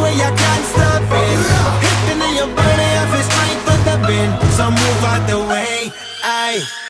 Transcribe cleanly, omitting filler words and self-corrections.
way, I can't stop it. Hitting in your body, I feel strength with the bend. So move out the way, aye.